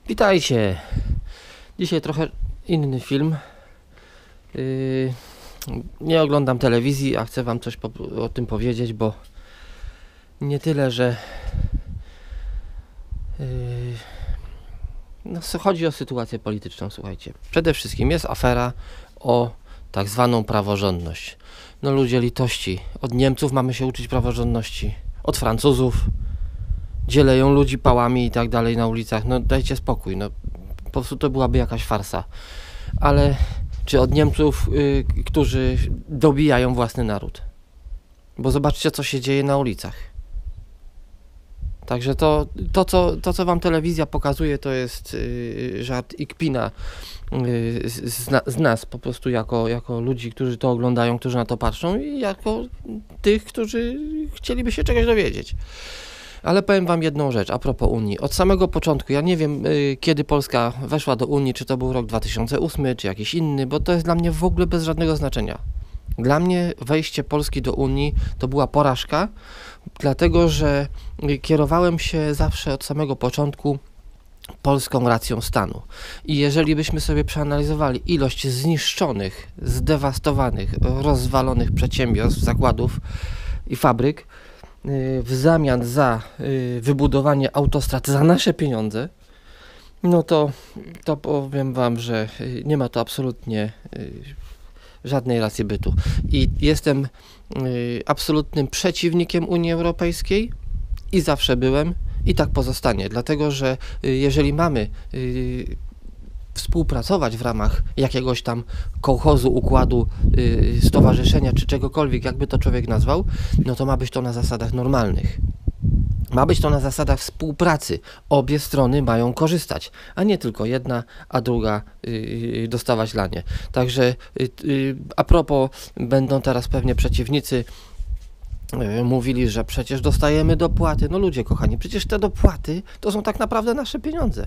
Witajcie! Dzisiaj trochę inny film. Nie oglądam telewizji, a chcę wam coś o tym powiedzieć, bo nie tyle, że chodzi o sytuację polityczną, słuchajcie. Przede wszystkim jest afera o tak zwaną praworządność. No ludzie litości, od Niemców mamy się uczyć praworządności, od Francuzów, dzieleją ludzi pałami i tak dalej na ulicach. No dajcie spokój, no po prostu to byłaby jakaś farsa. Ale czy od Niemców, którzy dobijają własny naród? Bo zobaczcie, co się dzieje na ulicach. Także to co wam telewizja pokazuje, to jest żart i kpina z nas po prostu jako ludzi, którzy to oglądają, którzy na to patrzą i jako tych, którzy chcieliby się czegoś dowiedzieć. Ale powiem wam jedną rzecz a propos Unii. Od samego początku, ja nie wiem kiedy Polska weszła do Unii, czy to był rok 2008, czy jakiś inny, bo to jest dla mnie w ogóle bez żadnego znaczenia. Dla mnie wejście Polski do Unii to była porażka, dlatego że kierowałem się zawsze od samego początku polską racją stanu. I jeżeli byśmy sobie przeanalizowali ilość zniszczonych, zdewastowanych, rozwalonych przedsiębiorstw, zakładów i fabryk, w zamian za wybudowanie autostrad za nasze pieniądze, no to powiem wam, że nie ma to absolutnie żadnej racji bytu. I jestem absolutnym przeciwnikiem Unii Europejskiej i zawsze byłem i tak pozostanie, dlatego że jeżeli mamy współpracować w ramach jakiegoś tam kołchozu, układu, stowarzyszenia czy czegokolwiek, jakby to człowiek nazwał, no to ma być to na zasadach normalnych. Ma być to na zasadach współpracy. Obie strony mają korzystać, a nie tylko jedna, a druga dostawać lanie. Także a propos, będą teraz pewnie przeciwnicy mówili, że przecież dostajemy dopłaty. No ludzie kochani, przecież te dopłaty to są tak naprawdę nasze pieniądze.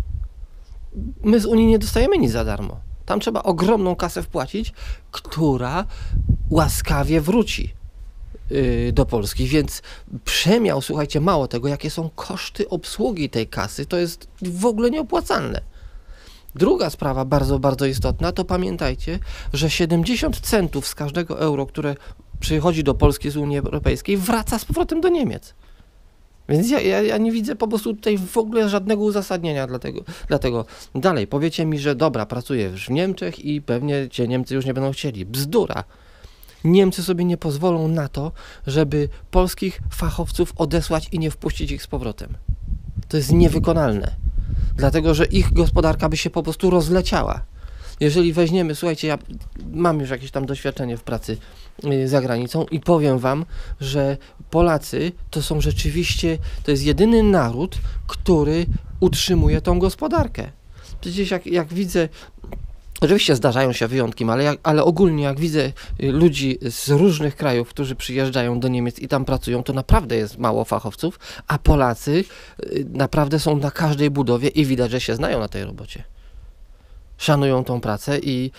My z Unii nie dostajemy nic za darmo. Tam trzeba ogromną kasę wpłacić, która łaskawie wróci do Polski, więc przemiał, słuchajcie, mało tego, jakie są koszty obsługi tej kasy, to jest w ogóle nieopłacalne. Druga sprawa, bardzo, bardzo istotna, to pamiętajcie, że 70 centów z każdego euro, które przychodzi do Polski z Unii Europejskiej, wraca z powrotem do Niemiec. Więc ja nie widzę po prostu tutaj w ogóle żadnego uzasadnienia dlatego. Dalej, powiecie mi, że dobra, pracujesz w Niemczech i pewnie cię Niemcy już nie będą chcieli. Bzdura. Niemcy sobie nie pozwolą na to, żeby polskich fachowców odesłać i nie wpuścić ich z powrotem. To jest niewykonalne. Dlatego, że ich gospodarka by się po prostu rozleciała. Jeżeli weźmiemy, słuchajcie, ja mam już jakieś tam doświadczenie w pracy za granicą i powiem wam, że Polacy to są rzeczywiście, to jest jedyny naród, który utrzymuje tą gospodarkę. Przecież jak widzę, oczywiście zdarzają się wyjątki, ale ogólnie jak widzę ludzi z różnych krajów, którzy przyjeżdżają do Niemiec i tam pracują, to naprawdę jest mało fachowców, a Polacy naprawdę są na każdej budowie i widać, że się znają na tej robocie. Szanują tą pracę i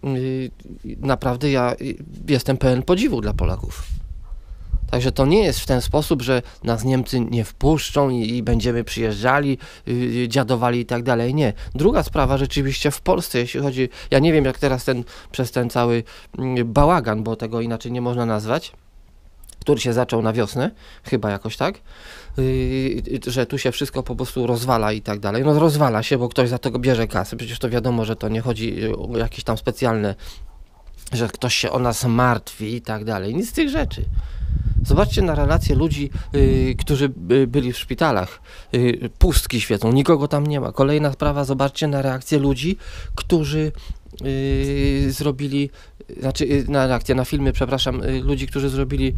naprawdę ja jestem pełen podziwu dla Polaków. Także to nie jest w ten sposób, że nas Niemcy nie wpuszczą i będziemy przyjeżdżali, dziadowali i tak dalej. Nie. Druga sprawa rzeczywiście w Polsce, jeśli chodzi, ja nie wiem jak teraz przez ten cały bałagan, bo tego inaczej nie można nazwać, który się zaczął na wiosnę, chyba jakoś tak, że tu się wszystko po prostu rozwala i tak dalej. No rozwala się, bo ktoś za tego bierze kasę. Przecież to wiadomo, że to nie chodzi o jakieś tam specjalne, że ktoś się o nas martwi i tak dalej. Nic z tych rzeczy. Zobaczcie na relacje ludzi, którzy byli w szpitalach. Pustki świecą, nikogo tam nie ma. Kolejna sprawa, zobaczcie na reakcję ludzi, którzy zrobili, na filmy, przepraszam, ludzi, którzy zrobili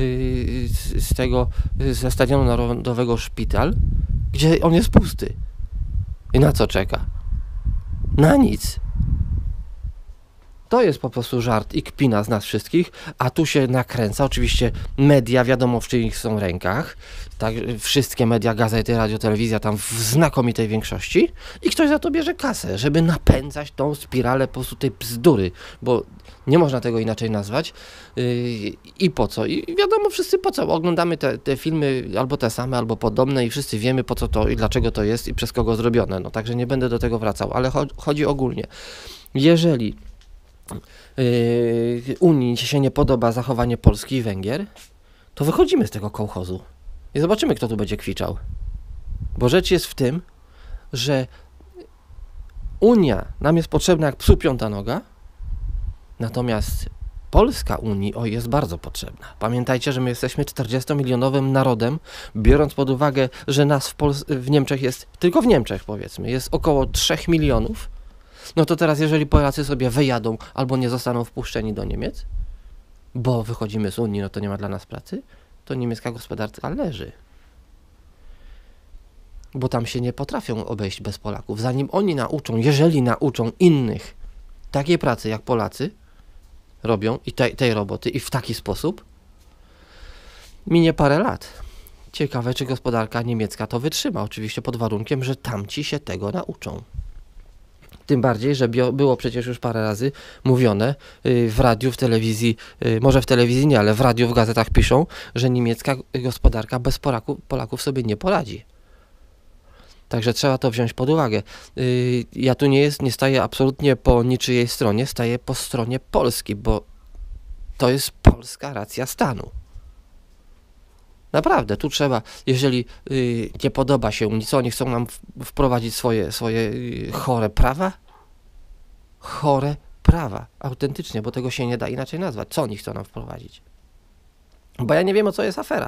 ze Stadionu Narodowego szpital, gdzie on jest pusty. I na co czeka? Na nic. To jest po prostu żart i kpina z nas wszystkich, a tu się nakręca. Oczywiście media, wiadomo w czyich są rękach. Tak, wszystkie media, gazety, radio, telewizja tam w znakomitej większości i ktoś za to bierze kasę, żeby napędzać tą spiralę po prostu tej bzdury, bo nie można tego inaczej nazwać. I po co? I wiadomo wszyscy po co. Oglądamy te filmy albo te same, albo podobne i wszyscy wiemy po co to i dlaczego to jest i przez kogo zrobione. No także nie będę do tego wracał, ale chodzi ogólnie. Jeżeli Unii się nie podoba zachowanie Polski i Węgier, to wychodzimy z tego kołchozu i zobaczymy, kto tu będzie kwiczał. Bo rzecz jest w tym, że Unia nam jest potrzebna jak psu piąta noga, natomiast Polska Unii jest bardzo potrzebna. Pamiętajcie, że my jesteśmy 40-milionowym narodem, biorąc pod uwagę, że nas w Niemczech jest, tylko w Niemczech powiedzmy, jest około 3 milionów. No to teraz, jeżeli Polacy sobie wyjadą albo nie zostaną wpuszczeni do Niemiec, bo wychodzimy z Unii, no to nie ma dla nas pracy, to niemiecka gospodarka leży. Bo tam się nie potrafią obejść bez Polaków. Zanim oni nauczą, jeżeli nauczą innych takiej pracy, jak Polacy robią i tej roboty i w taki sposób, minie parę lat. Ciekawe, czy gospodarka niemiecka to wytrzyma. Oczywiście pod warunkiem, że tamci się tego nauczą. Tym bardziej, że było przecież już parę razy mówione w radiu, w telewizji, może w telewizji nie, ale w radiu, w gazetach piszą, że niemiecka gospodarka bez Polaków sobie nie poradzi. Także trzeba to wziąć pod uwagę. Ja tu nie staję absolutnie po niczyjej stronie, staję po stronie Polski, bo to jest polska racja stanu. Naprawdę, tu trzeba, jeżeli nie podoba się Unii, co oni chcą nam wprowadzić swoje chore prawa? Chore prawa, autentycznie, bo tego się nie da inaczej nazwać. Co oni chcą nam wprowadzić? Bo ja nie wiem, o co jest afera.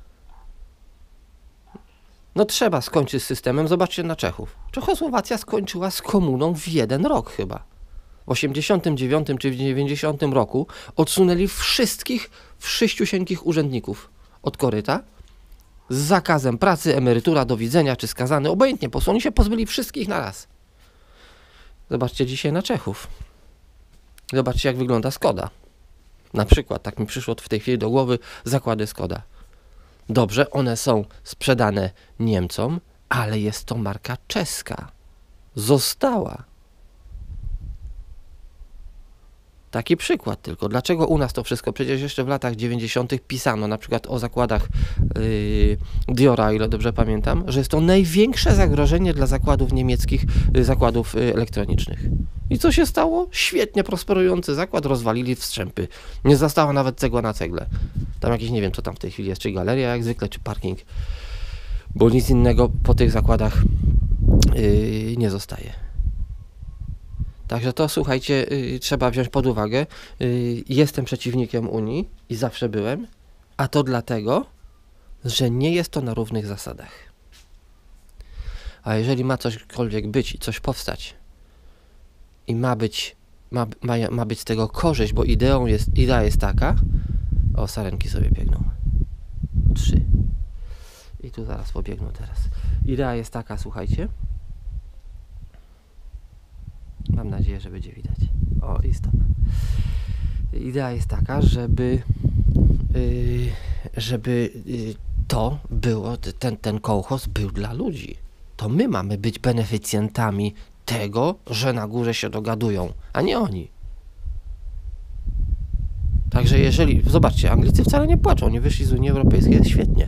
No trzeba skończyć z systemem, zobaczcie na Czechów. Czechosłowacja skończyła z komuną w 1 rok chyba. W 89 czy w 90 roku odsunęli wszystkich wszyściusieńkich urzędników od koryta z zakazem pracy, emerytura, do widzenia, czy skazany, obojętnie, po prostu oni się pozbyli wszystkich na raz. Zobaczcie dzisiaj na Czechów. Zobaczcie, jak wygląda Skoda. Na przykład, tak mi przyszło w tej chwili do głowy, zakłady Skoda. Dobrze, one są sprzedane Niemcom, ale jest to marka czeska. Została. Taki przykład tylko. Dlaczego u nas to wszystko? Przecież jeszcze w latach 90. pisano na przykład o zakładach Diora, o ile dobrze pamiętam, że jest to największe zagrożenie dla zakładów niemieckich, zakładów elektronicznych. I co się stało? Świetnie prosperujący zakład rozwalili w strzępy. Nie została nawet cegła na cegle. Tam jakieś, nie wiem co tam w tej chwili jest, czy galeria jak zwykle, czy parking. Bo nic innego po tych zakładach nie zostaje. Także to, słuchajcie, trzeba wziąć pod uwagę. Jestem przeciwnikiem Unii i zawsze byłem, a to dlatego, że nie jest to na równych zasadach. A jeżeli ma cośkolwiek być i coś powstać i ma być z tego korzyść, bo idea jest taka, o, sarenki sobie biegną, 3 i tu zaraz pobiegną teraz. Idea jest taka, słuchajcie, mam nadzieję, że będzie widać. O, i stop. Idea jest taka, żeby to było, ten kołchoz był dla ludzi. To my mamy być beneficjentami tego, że na górze się dogadują, a nie oni. Także jeżeli, zobaczcie, Anglicy wcale nie płaczą, nie wyszli z Unii Europejskiej, jest świetnie.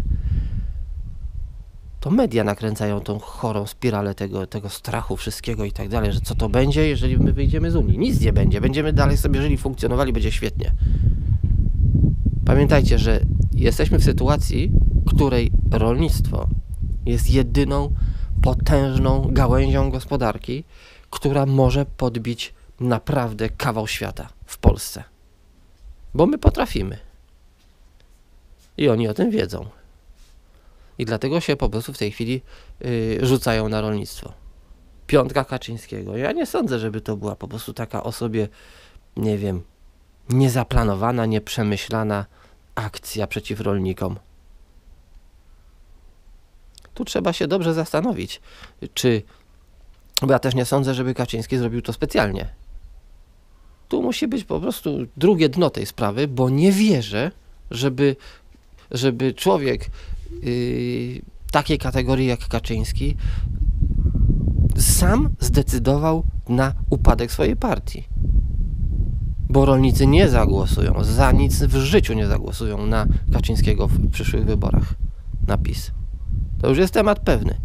To media nakręcają tą chorą spiralę tego strachu, wszystkiego i tak dalej, że co to będzie, jeżeli my wyjdziemy z Unii. Nic nie będzie, będziemy dalej sobie żyli, funkcjonowali, będzie świetnie. Pamiętajcie, że jesteśmy w sytuacji, w której rolnictwo jest jedyną potężną gałęzią gospodarki, która może podbić naprawdę kawał świata w Polsce. Bo my potrafimy. I oni o tym wiedzą. I dlatego się po prostu w tej chwili rzucają na rolnictwo. Piątka Kaczyńskiego. Ja nie sądzę, żeby to była po prostu taka o sobie, nie wiem, niezaplanowana, nieprzemyślana akcja przeciw rolnikom. Tu trzeba się dobrze zastanowić, bo ja też nie sądzę, żeby Kaczyński zrobił to specjalnie. Tu musi być po prostu drugie dno tej sprawy, bo nie wierzę, żeby człowiek takiej kategorii jak Kaczyński sam zdecydował na upadek swojej partii. Bo rolnicy nie zagłosują, za nic w życiu nie zagłosują na Kaczyńskiego w przyszłych wyborach, na PiS. To już jest temat pewny.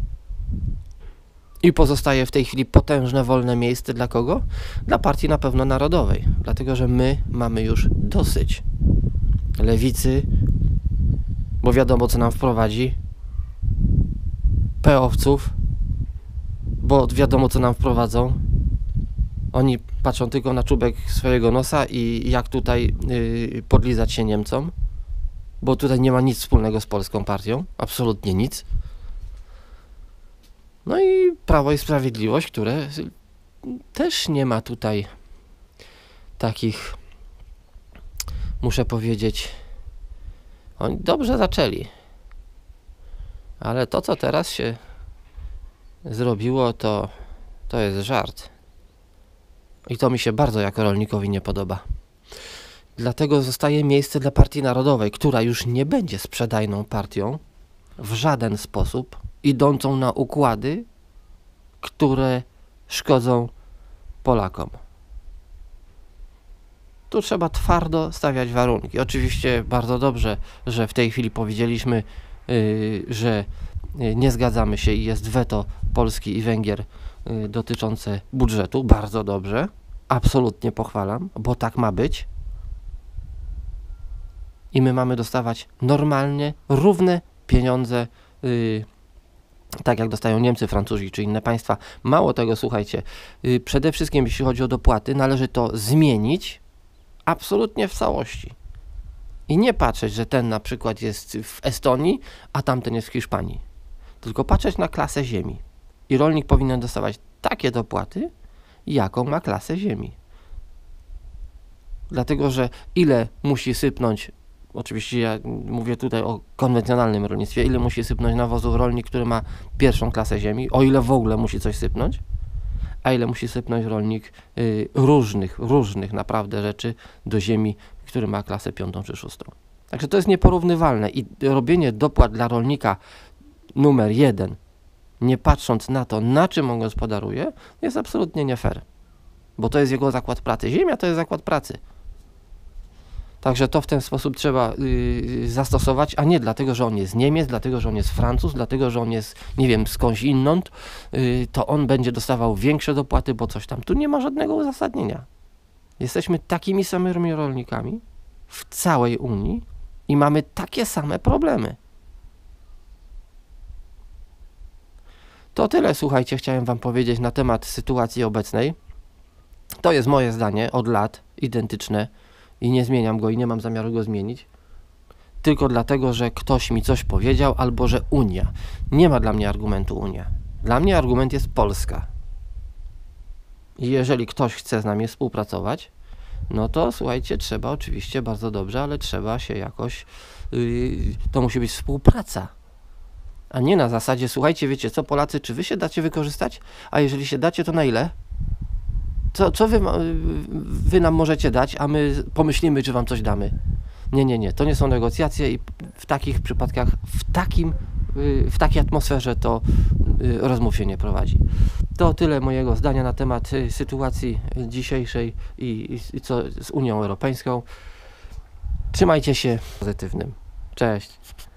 I pozostaje w tej chwili potężne, wolne miejsce dla kogo? Dla partii na pewno narodowej. Dlatego, że my mamy już dosyć lewicy, bo wiadomo, co nam wprowadzi, PO-wców, bo wiadomo, co nam wprowadzą. Oni patrzą tylko na czubek swojego nosa i jak tutaj podlizać się Niemcom, bo tutaj nie ma nic wspólnego z polską partią, absolutnie nic. No i Prawo i Sprawiedliwość, które też nie ma tutaj takich, muszę powiedzieć, oni dobrze zaczęli, ale to, co teraz się zrobiło, to jest żart. I to mi się bardzo jako rolnikowi nie podoba. Dlatego zostaje miejsce dla Partii Narodowej, która już nie będzie sprzedajną partią w żaden sposób, idącą na układy, które szkodzą Polakom. Tu trzeba twardo stawiać warunki. Oczywiście bardzo dobrze, że w tej chwili powiedzieliśmy, że nie zgadzamy się i jest weto Polski i Węgier dotyczące budżetu. Bardzo dobrze. Absolutnie pochwalam, bo tak ma być. I my mamy dostawać normalnie, równe pieniądze, tak jak dostają Niemcy, Francuzi czy inne państwa. Mało tego, słuchajcie, przede wszystkim jeśli chodzi o dopłaty, należy to zmienić absolutnie w całości. I nie patrzeć, że ten na przykład jest w Estonii, a tamten jest w Hiszpanii. Tylko patrzeć na klasę ziemi. I rolnik powinien dostawać takie dopłaty, jaką ma klasę ziemi. Dlatego, że ile musi sypnąć, oczywiście ja mówię tutaj o konwencjonalnym rolnictwie, ile musi sypnąć nawozów rolnik, który ma pierwszą klasę ziemi, o ile w ogóle musi coś sypnąć, a ile musi sypnąć rolnik różnych naprawdę rzeczy do ziemi, który ma klasę 5. czy 6. Także to jest nieporównywalne i robienie dopłat dla rolnika numer 1, nie patrząc na to, na czym on gospodaruje, jest absolutnie nie fair. Bo to jest jego zakład pracy. Ziemia to jest zakład pracy. Także to w ten sposób trzeba zastosować, a nie dlatego, że on jest Niemiec, dlatego, że on jest Francuz, dlatego, że on jest, nie wiem, skądś inąd, to on będzie dostawał większe dopłaty, bo coś tam. Tu nie ma żadnego uzasadnienia. Jesteśmy takimi samymi rolnikami w całej Unii i mamy takie same problemy. To tyle, słuchajcie, chciałem wam powiedzieć na temat sytuacji obecnej. To jest moje zdanie od lat, identyczne i nie zmieniam go i nie mam zamiaru go zmienić. Tylko dlatego, że ktoś mi coś powiedział albo że Unia. Nie ma dla mnie argumentu Unia. Dla mnie argument jest Polska. I jeżeli ktoś chce z nami współpracować, no to słuchajcie, trzeba oczywiście bardzo dobrze, ale trzeba się jakoś, to musi być współpraca. A nie na zasadzie, słuchajcie, wiecie co, Polacy, czy wy się dacie wykorzystać? A jeżeli się dacie, to na ile? Co wy nam możecie dać, a my pomyślimy, czy wam coś damy? Nie, to nie są negocjacje i w takich przypadkach, w takiej atmosferze to rozmów się nie prowadzi. To tyle mojego zdania na temat sytuacji dzisiejszej i co z Unią Europejską. Trzymajcie się pozytywnym. Cześć.